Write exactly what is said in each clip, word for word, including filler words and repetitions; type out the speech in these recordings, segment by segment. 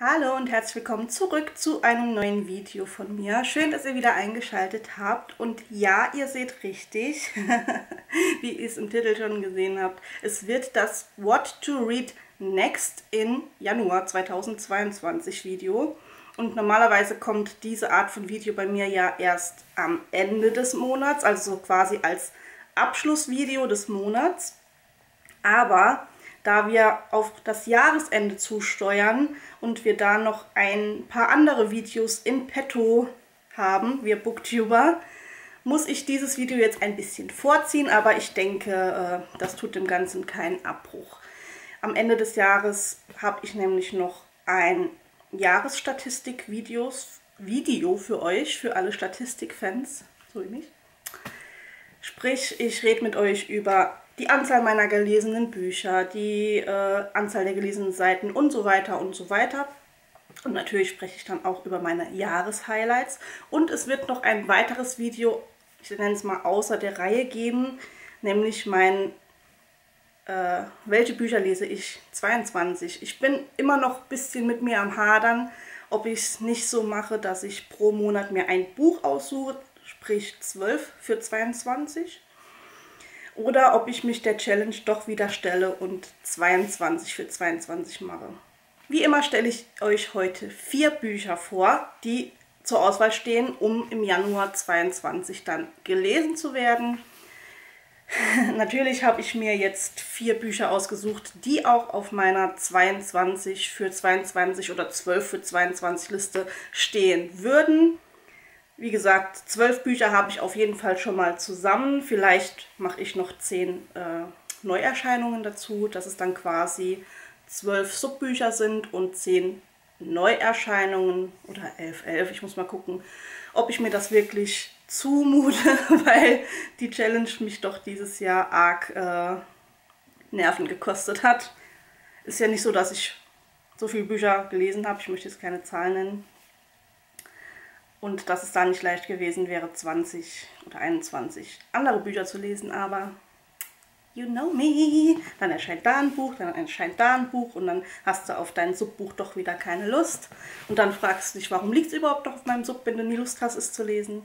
Hallo und herzlich willkommen zurück zu einem neuen Video von mir. Schön, dass ihr wieder eingeschaltet habt. Und ja, ihr seht richtig, wie ihr es im Titel schon gesehen habt. Es wird das What to Read Next in Januar zweitausendzweiundzwanzig Video. Und normalerweise kommt diese Art von Video bei mir ja erst am Ende des Monats, also quasi als Abschlussvideo des Monats. Aber da wir auf das Jahresende zusteuern und wir da noch ein paar andere Videos in petto haben, wir Booktuber, muss ich dieses Video jetzt ein bisschen vorziehen, aber ich denke, das tut dem Ganzen keinen Abbruch. Am Ende des Jahres habe ich nämlich noch ein Jahresstatistik-Videos Video für euch, für alle Statistikfans, so wie mich. Sprich, ich rede mit euch über die Anzahl meiner gelesenen Bücher, die äh, Anzahl der gelesenen Seiten und so weiter und so weiter. Und natürlich spreche ich dann auch über meine Jahreshighlights. Und es wird noch ein weiteres Video, ich nenne es mal außer der Reihe geben, nämlich mein äh, welche Bücher lese ich zweiundzwanzig. Ich bin immer noch ein bisschen mit mir am Hadern, ob ich es nicht so mache, dass ich pro Monat mir ein Buch aussuche, sprich zwölf für zweiundzwanzig. Oder ob ich mich der Challenge doch wieder stelle und zweiundzwanzig für zweiundzwanzig mache. Wie immer stelle ich euch heute vier Bücher vor, die zur Auswahl stehen, um im Januar zweiundzwanzig dann gelesen zu werden. Natürlich habe ich mir jetzt vier Bücher ausgesucht, die auch auf meiner zweiundzwanzig für zweiundzwanzig oder zwölf für zweiundzwanzig Liste stehen würden. Wie gesagt, zwölf Bücher habe ich auf jeden Fall schon mal zusammen. Vielleicht mache ich noch zehn äh, Neuerscheinungen dazu, dass es dann quasi zwölf Subbücher sind und zehn Neuerscheinungen oder elf, elf. Ich muss mal gucken, ob ich mir das wirklich zumute, weil die Challenge mich doch dieses Jahr arg äh, Nerven gekostet hat. Ist ja nicht so, dass ich so viele Bücher gelesen habe. Ich möchte jetzt keine Zahlen nennen. Und dass es da nicht leicht gewesen wäre, zwanzig oder einundzwanzig andere Bücher zu lesen, aber you know me. Dann erscheint da ein Buch, dann erscheint da ein Buch und dann hast du auf dein Subbuch doch wieder keine Lust. Und dann fragst du dich, warum liegt es überhaupt noch auf meinem Sub, wenn du nie Lust hast, es zu lesen.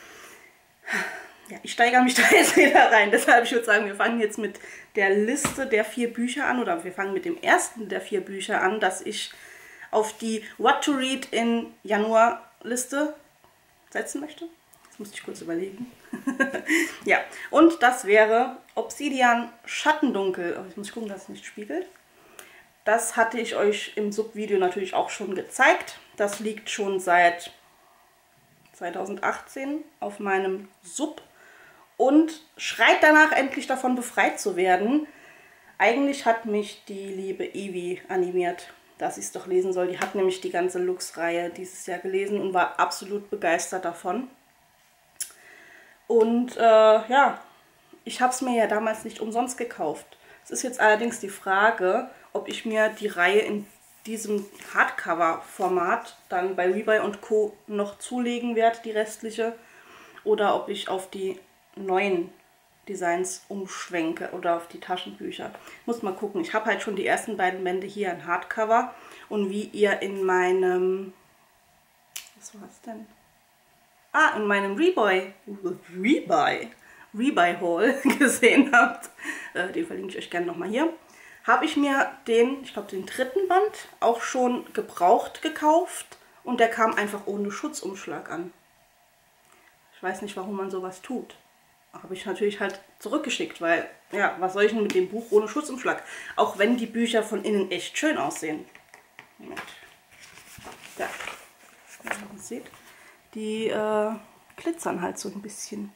Ja, ich steigere mich da jetzt wieder rein. Deshalb, ich würde sagen, wir fangen jetzt mit der Liste der vier Bücher an, oder wir fangen mit dem ersten der vier Bücher an, das ich auf die What to Read in Januar Liste setzen möchte. Das musste ich kurz überlegen. Ja, und das wäre Obsidian Schattendunkel. Oh, jetzt muss ich gucken, dass es nicht spiegelt. Das hatte ich euch im Subvideo natürlich auch schon gezeigt. Das liegt schon seit zweitausendachtzehn auf meinem Sub und schreit danach, endlich davon befreit zu werden. Eigentlich hat mich die liebe Evi animiert, dass ich es doch lesen soll. Die hat nämlich die ganze Lux-Reihe dieses Jahr gelesen und war absolut begeistert davon. Und äh, ja, ich habe es mir ja damals nicht umsonst gekauft. Es ist jetzt allerdings die Frage, ob ich mir die Reihe in diesem Hardcover-Format dann bei Rebuy und Co. noch zulegen werde, die restliche, oder ob ich auf die neuen Designs umschwenke oder auf die Taschenbücher. Muss mal gucken. Ich habe halt schon die ersten beiden Bände hier in Hardcover und wie ihr in meinem, was war es denn? Ah, in meinem Rebuy, Rebuy, Rebuy Haul gesehen habt, äh, den verlinke ich euch gerne nochmal hier, habe ich mir den, ich glaube den dritten Band auch schon gebraucht gekauft und der kam einfach ohne Schutzumschlag an. Ich weiß nicht, warum man sowas tut. Habe ich natürlich halt zurückgeschickt, weil, ja, was soll ich denn mit dem Buch ohne Schutzumschlag? Auch wenn die Bücher von innen echt schön aussehen. Moment. Ja, wie ihr seht, die äh, glitzern halt so ein bisschen.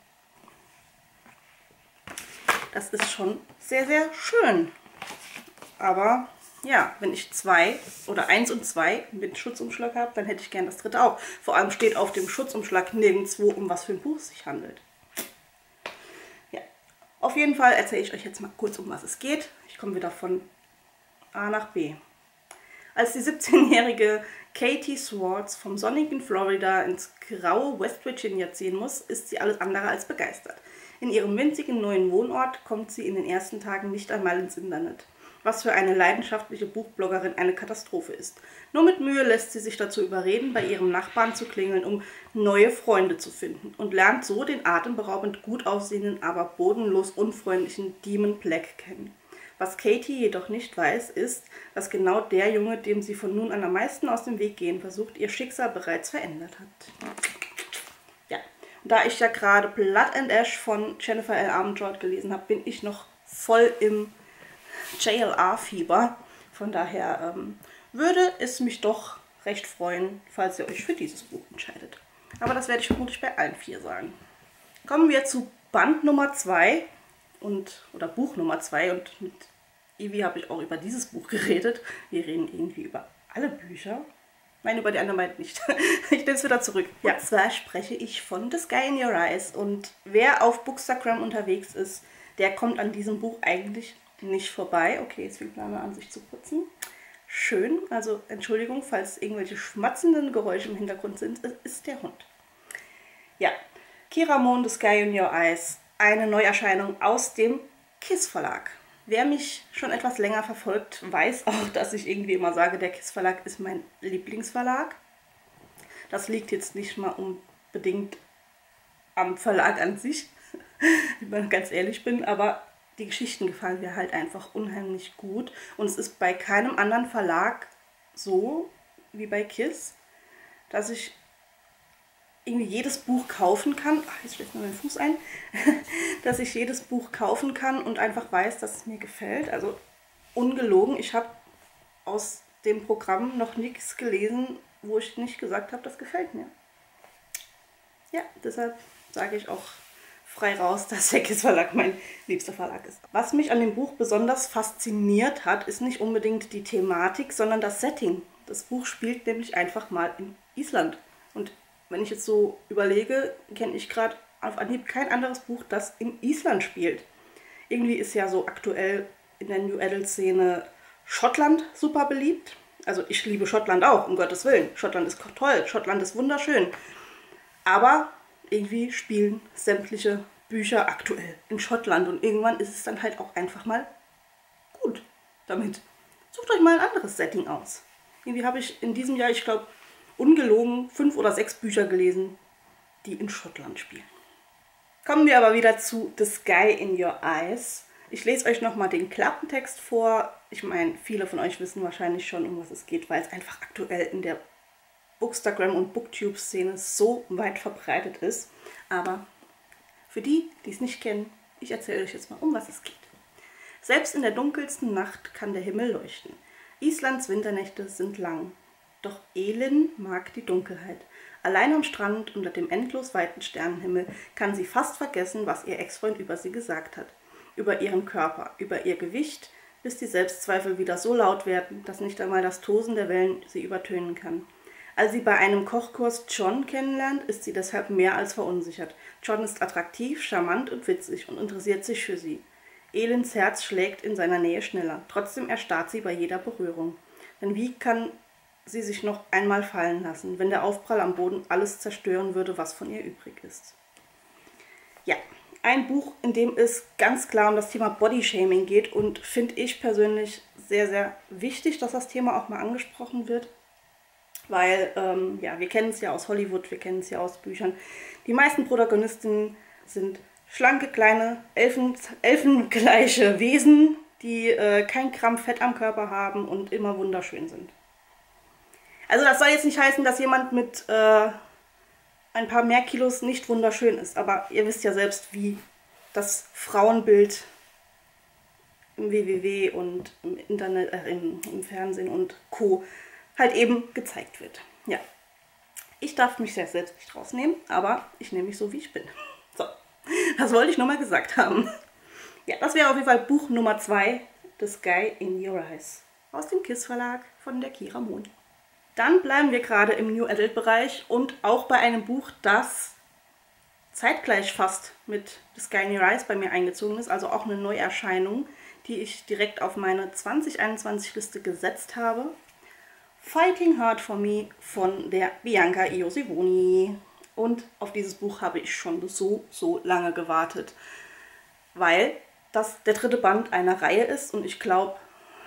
Das ist schon sehr, sehr schön. Aber, ja, wenn ich zwei oder eins und zwei mit Schutzumschlag habe, dann hätte ich gern das dritte auch. Vor allem steht auf dem Schutzumschlag nirgendwo, um was für ein Buch es sich handelt. Auf jeden Fall erzähle ich euch jetzt mal kurz, um was es geht. Ich komme wieder von A nach B. Als die siebzehnjährige Katie Swartz vom sonnigen Florida ins graue West Virginia ziehen muss, ist sie alles andere als begeistert. In ihrem winzigen neuen Wohnort kommt sie in den ersten Tagen nicht einmal ins Internet. was für eine leidenschaftliche Buchbloggerin eine Katastrophe ist. Nur mit Mühe lässt sie sich dazu überreden, bei ihrem Nachbarn zu klingeln, um neue Freunde zu finden und lernt so den atemberaubend gut aussehenden, aber bodenlos unfreundlichen Demon Black kennen. Was Katie jedoch nicht weiß, ist, dass genau der Junge, dem sie von nun an am meisten aus dem Weg gehen versucht, ihr Schicksal bereits verändert hat. Ja, und da ich ja gerade Blood and Ash von Jennifer L. Armentrout gelesen habe, bin ich noch voll im J L R-Fieber. Von daher ähm, würde es mich doch recht freuen, falls ihr euch für dieses Buch entscheidet. Aber das werde ich vermutlich bei allen vier sagen. Kommen wir zu Band Nummer zwei und oder Buch Nummer zwei, und mit Ivi habe ich auch über dieses Buch geredet. Wir reden irgendwie über alle Bücher. Nein, über die anderen beiden nicht. Ich nehme es wieder zurück. Ja, und zwar spreche ich von The Sky in Your Eyes. Und wer auf Bookstagram unterwegs ist, der kommt an diesem Buch eigentlich nicht vorbei. Okay, jetzt fängt Name an, sich zu putzen. Schön, also Entschuldigung, falls irgendwelche schmatzenden Geräusche im Hintergrund sind, es ist der Hund. Ja, Kiramon, The Sky in Your Eyes, eine Neuerscheinung aus dem Kiss Verlag. Wer mich schon etwas länger verfolgt, weiß auch, dass ich irgendwie immer sage, der Kiss Verlag ist mein Lieblingsverlag. Das liegt jetzt nicht mal unbedingt am Verlag an sich, wenn ich ganz ehrlich bin, aber die Geschichten gefallen mir halt einfach unheimlich gut. Und es ist bei keinem anderen Verlag so wie bei Kiss, dass ich irgendwie jedes Buch kaufen kann. Ach, jetzt schlägt mir mein Fuß ein. Dass ich jedes Buch kaufen kann und einfach weiß, dass es mir gefällt. Also ungelogen, ich habe aus dem Programm noch nichts gelesen, wo ich nicht gesagt habe, das gefällt mir. Ja, deshalb sage ich auch frei raus, dass der Kiss Verlag mein liebster Verlag ist. Was mich an dem Buch besonders fasziniert hat, ist nicht unbedingt die Thematik, sondern das Setting. Das Buch spielt nämlich einfach mal in Island. Und wenn ich jetzt so überlege, kenne ich gerade auf Anhieb kein anderes Buch, das in Island spielt. Irgendwie ist ja so aktuell in der New Adult-Szene Schottland super beliebt. Also ich liebe Schottland auch, um Gottes Willen. Schottland ist toll, Schottland ist wunderschön. Aber irgendwie spielen sämtliche Bücher aktuell in Schottland. Und irgendwann ist es dann halt auch einfach mal gut damit. Sucht euch mal ein anderes Setting aus. Irgendwie habe ich in diesem Jahr, ich glaube, ungelogen fünf oder sechs Bücher gelesen, die in Schottland spielen. Kommen wir aber wieder zu The Sky in Your Eyes. Ich lese euch nochmal den Klappentext vor. Ich meine, viele von euch wissen wahrscheinlich schon, um was es geht, weil es einfach aktuell in der Bookstagram- und Booktube-Szene so weit verbreitet ist. Aber für die, die es nicht kennen, ich erzähle euch jetzt mal, um was es geht. Selbst in der dunkelsten Nacht kann der Himmel leuchten. Islands Winternächte sind lang. Doch Elin mag die Dunkelheit. Allein am Strand unter dem endlos weiten Sternenhimmel kann sie fast vergessen, was ihr Ex-Freund über sie gesagt hat. Über ihren Körper, über ihr Gewicht, bis die Selbstzweifel wieder so laut werden, dass nicht einmal das Tosen der Wellen sie übertönen kann. Als sie bei einem Kochkurs John kennenlernt, ist sie deshalb mehr als verunsichert. John ist attraktiv, charmant und witzig und interessiert sich für sie. Elins Herz schlägt in seiner Nähe schneller. Trotzdem erstarrt sie bei jeder Berührung. Denn wie kann sie sich noch einmal fallen lassen, wenn der Aufprall am Boden alles zerstören würde, was von ihr übrig ist? Ja, ein Buch, in dem es ganz klar um das Thema Bodyshaming geht und finde ich persönlich sehr, sehr wichtig, dass das Thema auch mal angesprochen wird. Weil, ähm, ja, wir kennen es ja aus Hollywood, wir kennen es ja aus Büchern. Die meisten Protagonisten sind schlanke, kleine, Elfen, elfengleiche Wesen, die äh, kein Gramm Fett am Körper haben und immer wunderschön sind. Also das soll jetzt nicht heißen, dass jemand mit äh, ein paar mehr Kilos nicht wunderschön ist. Aber ihr wisst ja selbst, wie das Frauenbild im W W W und im Internet, äh, im, im Fernsehen und Co. halt eben gezeigt wird. Ja, ich darf mich sehr selbst nicht rausnehmen, aber ich nehme mich so, wie ich bin. So, das wollte ich nur mal gesagt haben. Ja, das wäre auf jeden Fall Buch Nummer zwei, The Sky in Your Eyes, aus dem Kiss Verlag von der Kiramon. Dann bleiben wir gerade im New Adult Bereich und auch bei einem Buch, das zeitgleich fast mit The Sky in Your Eyes bei mir eingezogen ist, also auch eine Neuerscheinung, die ich direkt auf meine zwanzig einundzwanzig Liste gesetzt habe. Fighting Hard for Me von der Bianca Iosivoni. Und auf dieses Buch habe ich schon so, so lange gewartet, weil das der dritte Band einer Reihe ist und ich glaube,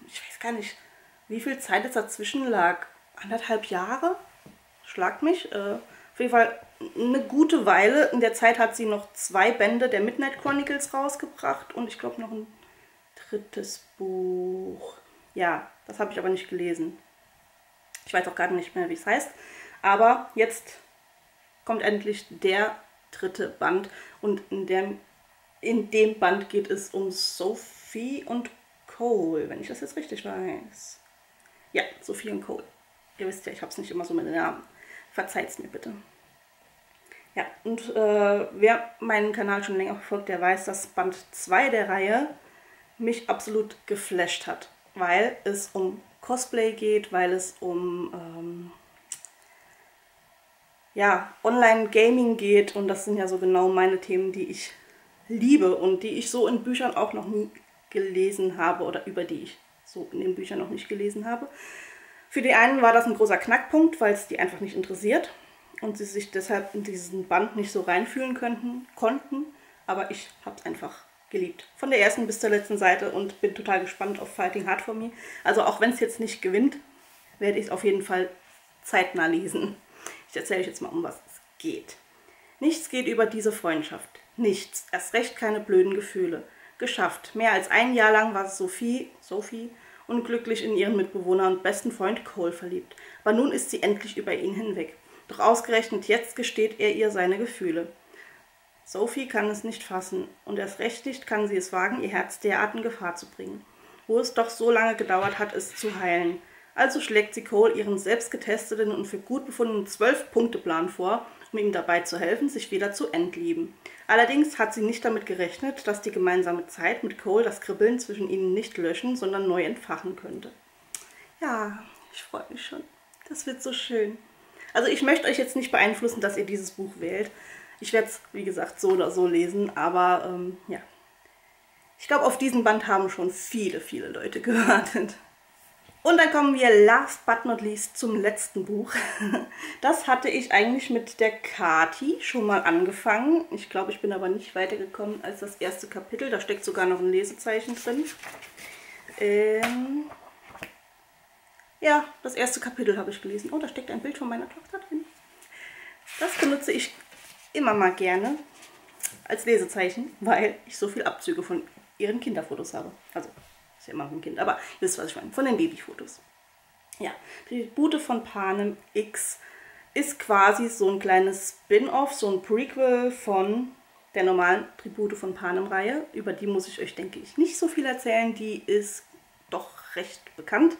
ich weiß gar nicht, wie viel Zeit jetzt dazwischen lag. Anderthalb Jahre? Schlag mich. Äh, auf jeden Fall eine gute Weile. In der Zeit hat sie noch zwei Bände der Midnight Chronicles rausgebracht und ich glaube noch ein drittes Buch. Ja, das habe ich aber nicht gelesen. Ich weiß auch gerade nicht mehr, wie es heißt. Aber jetzt kommt endlich der dritte Band und in dem, in dem Band geht es um Sophie und Cole, wenn ich das jetzt richtig weiß. Ja, Sophie und Cole. Ihr wisst ja, ich habe es nicht immer so mit den Namen. Verzeiht es mir bitte. Ja, und äh, wer meinen Kanal schon länger verfolgt, der weiß, dass Band zwei der Reihe mich absolut geflasht hat. Weil es um Cosplay geht, weil es um ähm, ja, Online-Gaming geht. Und das sind ja so genau meine Themen, die ich liebe und die ich so in Büchern auch noch nie gelesen habe oder über die ich so in den Büchern noch nicht gelesen habe. Für die einen war das ein großer Knackpunkt, weil es die einfach nicht interessiert und sie sich deshalb in diesen Band nicht so reinfühlen könnten, konnten. Aber ich habe es einfach geliebt. Von der ersten bis zur letzten Seite und bin total gespannt auf Fighting Hard for Me. Also auch wenn es jetzt nicht gewinnt, werde ich es auf jeden Fall zeitnah lesen. Ich erzähle euch jetzt mal, um was es geht. Nichts geht über diese Freundschaft. Nichts. Erst recht keine blöden Gefühle. Geschafft. Mehr als ein Jahr lang war Sophie, Sophie unglücklich in ihren Mitbewohner und besten Freund Cole verliebt. Aber nun ist sie endlich über ihn hinweg. Doch ausgerechnet jetzt gesteht er ihr seine Gefühle. Sophie kann es nicht fassen und erst recht nicht kann sie es wagen, ihr Herz derart in Gefahr zu bringen. Wo es doch so lange gedauert hat, es zu heilen. Also schlägt sie Cole ihren selbst getesteten und für gut befundenen zwölf-Punkte-Plan vor, um ihm dabei zu helfen, sich wieder zu entlieben. Allerdings hat sie nicht damit gerechnet, dass die gemeinsame Zeit mit Cole das Kribbeln zwischen ihnen nicht löschen, sondern neu entfachen könnte. Ja, ich freue mich schon. Das wird so schön. Also ich möchte euch jetzt nicht beeinflussen, dass ihr dieses Buch wählt. Ich werde es, wie gesagt, so oder so lesen, aber ähm, ja. Ich glaube, auf diesen Band haben schon viele, viele Leute gewartet. Und dann kommen wir last but not least zum letzten Buch. Das hatte ich eigentlich mit der Kati schon mal angefangen. Ich glaube, ich bin aber nicht weitergekommen als das erste Kapitel. Da steckt sogar noch ein Lesezeichen drin. Ähm ja, das erste Kapitel habe ich gelesen. Oh, da steckt ein Bild von meiner Tochter drin. Das benutze ich immer mal gerne als Lesezeichen, weil ich so viele Abzüge von ihren Kinderfotos habe. Also ist ja immer noch ein Kind, aber ihr wisst, was ich meine, von den Babyfotos. Ja, die Tribute von Panem X ist quasi so ein kleines Spin-off, so ein Prequel von der normalen Tribute von Panem-Reihe. Über die muss ich euch, denke ich, nicht so viel erzählen. Die ist doch recht bekannt.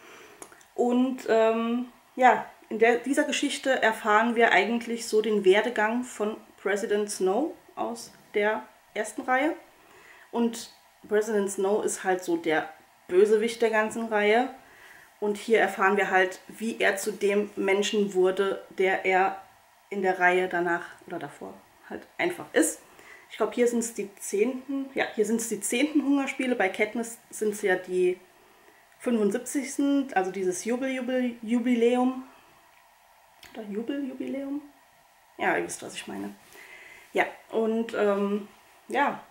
Und ähm, ja, in der, dieser Geschichte erfahren wir eigentlich so den Werdegang von President Snow aus der ersten Reihe. Und President Snow ist halt so der Bösewicht der ganzen Reihe. Und hier erfahren wir halt, wie er zu dem Menschen wurde, der er in der Reihe danach oder davor halt einfach ist. Ich glaube, hier sind es die zehnten. Ja, hier sind es die zehnten Hungerspiele. Bei Katniss sind es ja die fünfundsiebzigsten. Also dieses Jubel-Jubel-Jubiläum. Oder Jubel-Jubiläum? Ja, ihr wisst, was ich meine. Ja, und ähm, ja,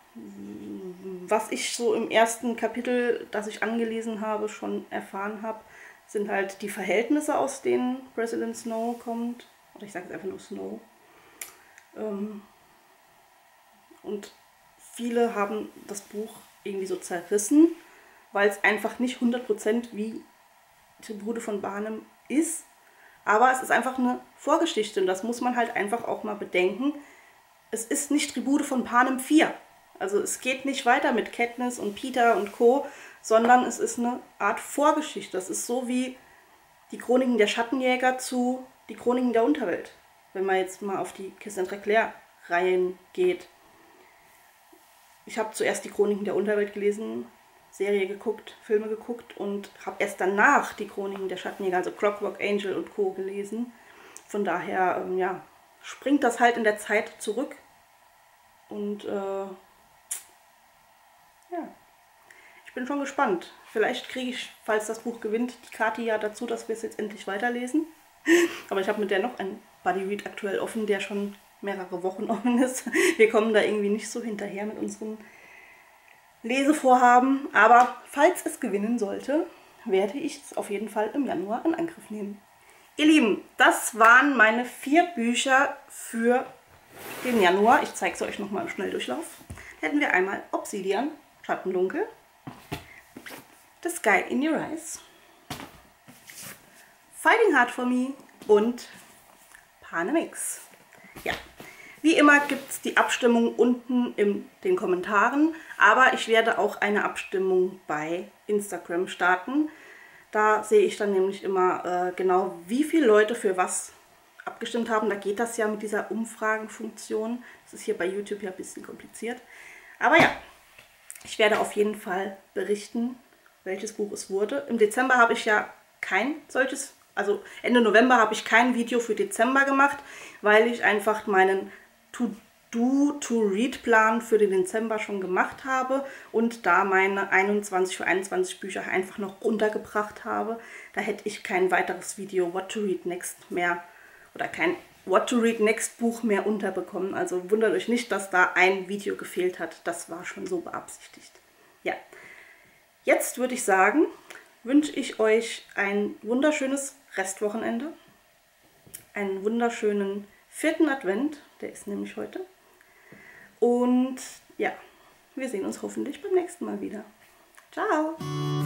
was ich so im ersten Kapitel, das ich angelesen habe, schon erfahren habe, sind halt die Verhältnisse, aus denen President Snow kommt. Oder ich sage jetzt einfach nur Snow. Ähm, und viele haben das Buch irgendwie so zerrissen, weil es einfach nicht hundert Prozent wie Tribute von Panem ist. Aber es ist einfach eine Vorgeschichte und das muss man halt einfach auch mal bedenken. Es ist nicht Tribute von Panem vier. Also es geht nicht weiter mit Katniss und Peter und Co., sondern es ist eine Art Vorgeschichte. Das ist so wie die Chroniken der Schattenjäger zu die Chroniken der Unterwelt. Wenn man jetzt mal auf die Cassandra Clare-Reihen geht. Ich habe zuerst die Chroniken der Unterwelt gelesen, Serie geguckt, Filme geguckt und habe erst danach die Chroniken der Schattenjäger, also Clockwork Angel und Co. gelesen. Von daher, ähm, ja, springt das halt in der Zeit zurück. Und äh, ja, ich bin schon gespannt. Vielleicht kriege ich, falls das Buch gewinnt, die Kati ja dazu, dass wir es jetzt endlich weiterlesen. Aber ich habe mit der noch einen Buddy Read aktuell offen, der schon mehrere Wochen offen ist. Wir kommen da irgendwie nicht so hinterher mit unseren Lesevorhaben, aber falls es gewinnen sollte, werde ich es auf jeden Fall im Januar in Angriff nehmen. Ihr Lieben, das waren meine vier Bücher für den Januar. Ich zeige es euch nochmal im Schnelldurchlauf. Hätten wir einmal Obsidian, Schattendunkel, The Sky in Your Eyes, Fighting Hard for Me und Panemix. Ja, wie immer gibt es die Abstimmung unten in den Kommentaren, aber ich werde auch eine Abstimmung bei Instagram starten. Da sehe ich dann nämlich immer äh, genau, wie viele Leute für was abgestimmt haben. Da geht das ja mit dieser Umfragenfunktion. Das ist hier bei YouTube ja ein bisschen kompliziert. Aber ja, ich werde auf jeden Fall berichten, welches Buch es wurde. Im Dezember habe ich ja kein solches, also Ende November habe ich kein Video für Dezember gemacht, weil ich einfach meinen To-Do-To-Read-Plan für den Dezember schon gemacht habe und da meine einundzwanzig für einundzwanzig Bücher einfach noch runtergebracht habe. Da hätte ich kein weiteres Video What to Read Next mehr oder kein What to Read Next Buch mehr unterbekommen. Also wundert euch nicht, dass da ein Video gefehlt hat. Das war schon so beabsichtigt. Ja, jetzt würde ich sagen, wünsche ich euch ein wunderschönes Restwochenende, einen wunderschönen vierten Advent, der ist nämlich heute. Und ja, wir sehen uns hoffentlich beim nächsten Mal wieder. Ciao!